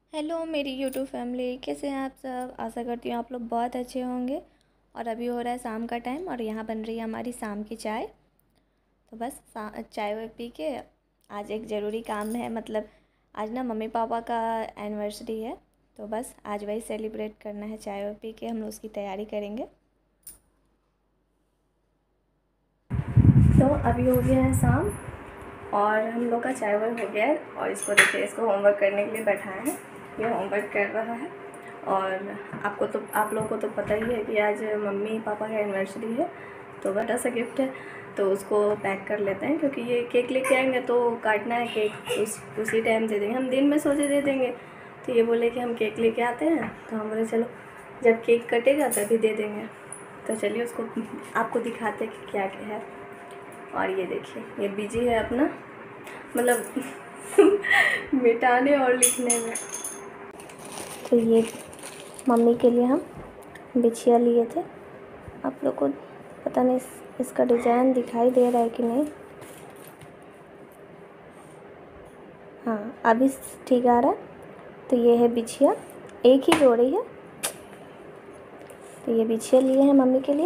Hello मेरी YouTube family, कैसे हैं आप सब। आशा करती हूँ आप लोग बहुत अच्छे होंगे। और अभी हो रहा है शाम का टाइम और यहाँ बन रही है हमारी शाम की चाय। तो बस चाय वाय पी के आज एक ज़रूरी काम है, मतलब आज ना मम्मी पापा का एनिवर्सरी है। तो बस आज वही सेलिब्रेट करना है, चाय वाय पी के हम लोग उसकी तैयारी करेंगे। तो अभी हो गया है शाम और हम लोग का चाय वाय हो गया है। और इसको देखिए, इसको होमवर्क करने के लिए बैठाया है, ये होमवर्क कर रहा है। और आप लोगों को तो पता ही है कि आज मम्मी पापा का एनिवर्सरी है, तो बड़ा सा गिफ्ट है। तो उसको पैक कर लेते हैं, क्योंकि ये केक लेके आएंगे तो काटना है केक उसी टाइम दे देंगे। हम दिन में सोचे दे देंगे, तो ये बोले कि हम केक लेके आते हैं। तो हम बोले चलो जब केक कटेगा तभी दे देंगे। तो चलिए उसको आपको दिखाते हैं कि क्या क्या है। और ये देखिए, ये बिजी है अपना, मतलब मिटाने और लिखने में। तो ये मम्मी के लिए हम बिछिया लिए थे। आप लोग को पता नहीं इसका डिज़ाइन दिखाई दे रहा है कि नहीं। हाँ, अभी ठीक आ रहा है। तो ये है बिछिया, एक ही जोड़ी है। तो ये बिछिया लिए हैं मम्मी के लिए।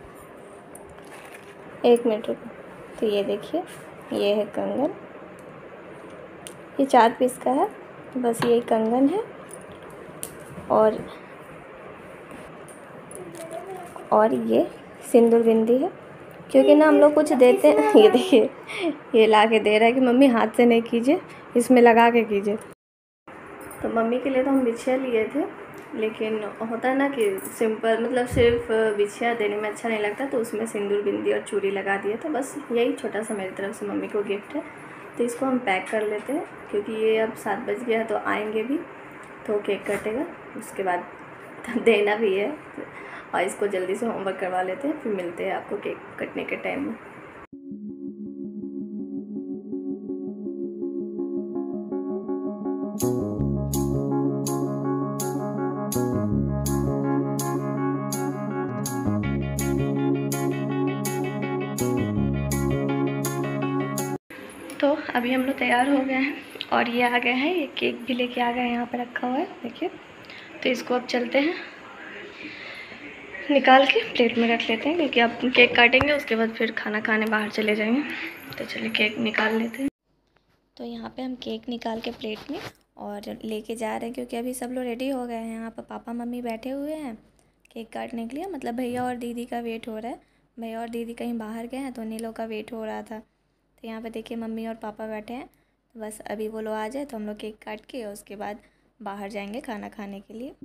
एक मिनट रुको। तो ये देखिए, ये है कंगन, ये 4 पीस का है। बस ये कंगन है और ये सिंदूर बिंदी है। क्योंकि ना हम लोग कुछ देते हैं ये देखिए, ये ला के दे रहा है कि मम्मी हाथ से नहीं कीजिए, इसमें लगा के कीजिए। तो मम्मी के लिए तो हम बिछिया लिए थे, लेकिन होता है ना कि सिंपल, मतलब सिर्फ बिछिया देने में अच्छा नहीं लगता, तो उसमें सिंदूर बिंदी और चूड़ी लगा दिए। तो बस यही छोटा सा मेरी तरफ से मम्मी को गिफ्ट है। तो इसको हम पैक कर लेते हैं, क्योंकि ये अब 7 बज गया है, तो आएंगे भी तो केक कटेगा, उसके बाद देना भी है। और इसको जल्दी से होमवर्क करवा लेते हैं, फिर मिलते हैं आपको केक कटने के टाइम में। तो अभी हम लोग तैयार हो गए हैं और ये आ गए हैं, ये केक भी लेके आ गए हैं, यहाँ पर रखा हुआ है देखिए। तो इसको अब चलते हैं निकाल के प्लेट में रख लेते हैं, क्योंकि अब केक काटेंगे उसके बाद फिर खाना खाने बाहर चले जाएंगे। तो चलिए केक निकाल लेते हैं। तो यहाँ पे हम केक निकाल के प्लेट में और लेके जा रहे हैं, क्योंकि अभी सब लोग रेडी हो गए हैं। यहाँ पर पापा मम्मी बैठे हुए हैं केक काटने के लिए, मतलब भैया और दीदी का वेट हो रहा है। भैया और दीदी कहीं बाहर गए हैं, तो उन्हीं लोग का वेट हो रहा था। तो यहाँ पे देखिए मम्मी और पापा बैठे हैं। तो बस अभी वो लोग आ जाए तो हम लोग केक काट के उसके बाद बाहर जाएंगे खाना खाने के लिए।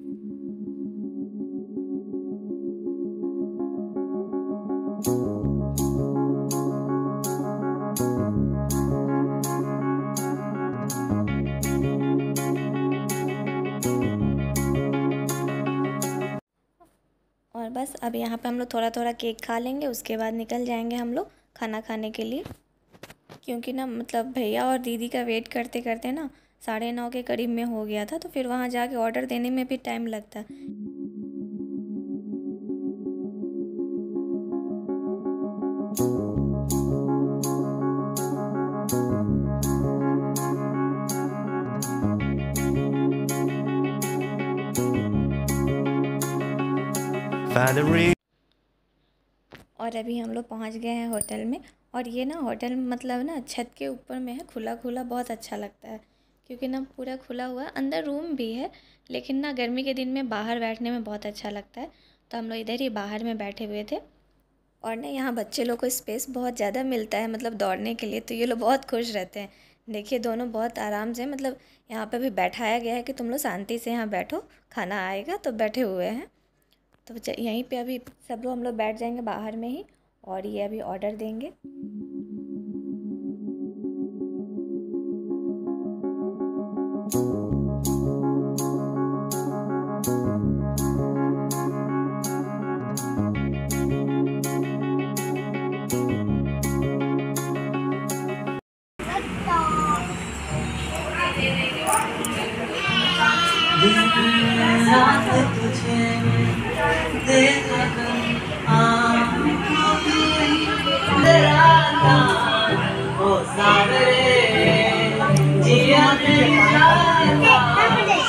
और बस अब यहाँ पे हम लोग थोड़ा थोड़ा केक खा लेंगे, उसके बाद निकल जाएंगे हम लोग खाना खाने के लिए। क्योंकि ना मतलब भैया और दीदी का वेट करते करते ना 9:30 के करीब में हो गया था, तो फिर वहाँ जाके ऑर्डर देने में भी टाइम लगता। और अभी हम लोग पहुँच गए हैं होटल में। और ये ना होटल मतलब ना छत के ऊपर में है, खुला खुला, बहुत अच्छा लगता है। क्योंकि ना पूरा खुला हुआ है, अंदर रूम भी है, लेकिन ना गर्मी के दिन में बाहर बैठने में बहुत अच्छा लगता है। तो हम लोग इधर ही बाहर में बैठे हुए थे। और ना यहाँ बच्चे लोग को स्पेस बहुत ज़्यादा मिलता है, मतलब दौड़ने के लिए, तो ये लोग बहुत खुश रहते हैं। देखिए दोनों बहुत आराम से, मतलब यहाँ पे भी बैठाया गया है कि तुम लोग शांति से यहाँ बैठो, खाना आएगा, तो बैठे हुए हैं। तो यहीं पे अभी सब लोग हम लोग बैठ जाएंगे बाहर में ही, और ये अभी ऑर्डर देंगे। तुझे देखा ओ सावरे जिया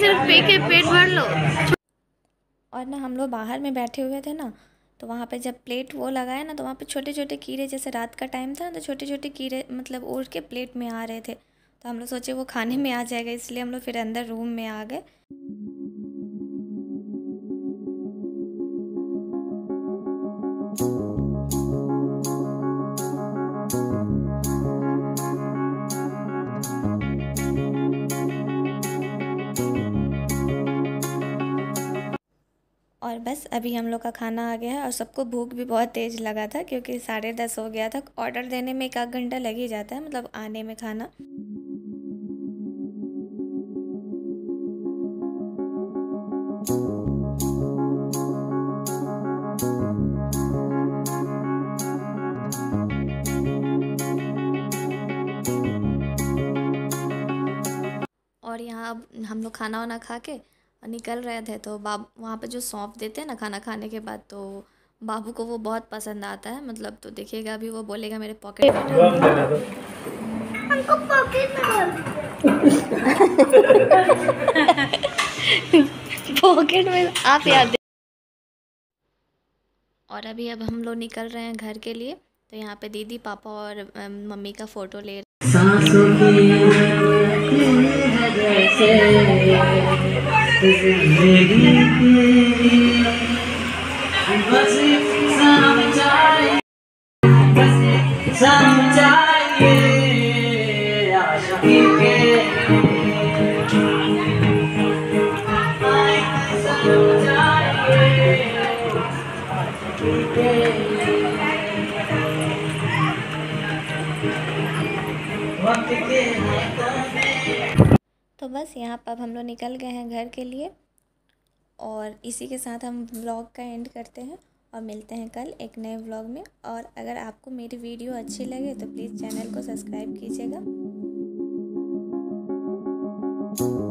सिर्फ पी के पेट भर लो। और ना हम लोग बाहर में बैठे हुए थे ना, तो वहाँ पे जब प्लेट वो लगाए ना, तो वहाँ पे छोटे छोटे कीड़े, जैसे रात का टाइम था ना, तो छोटे छोटे कीड़े मतलब उड़ के प्लेट में आ रहे थे। तो हम लोग सोचे वो खाने में आ जाएगा, इसलिए हम लोग फिर अंदर रूम में आ गए। और बस अभी हम लोग का खाना आ गया है, और सबको भूख भी बहुत तेज़ लगा था, क्योंकि 10:30 हो गया था। ऑर्डर देने में 1 घंटा लग ही जाता है, मतलब आने में खाना। और यहाँ अब हम लोग खाना वाना खा के निकल रहे थे, तो वहाँ पे जो सौंफ देते हैं ना खाना खाने के बाद, तो बाबू को वो बहुत पसंद आता है, मतलब तो देखिएगा अभी वो बोलेगा मेरे पॉकेट में डाल दो। हमको पॉकेट में डाल पॉकेट में आप याद। और अभी अब हम लोग निकल रहे हैं घर के लिए। तो यहाँ पे दीदी पापा और मम्मी का फ़ोटो ले तो बस यहाँ पर अब हम लोग निकल गए हैं घर के लिए। और इसी के साथ हम व्लॉग का एंड करते हैं, और मिलते हैं कल एक नए व्लॉग में। और अगर आपको मेरी वीडियो अच्छी लगे तो प्लीज़ चैनल को सब्सक्राइब कीजिएगा।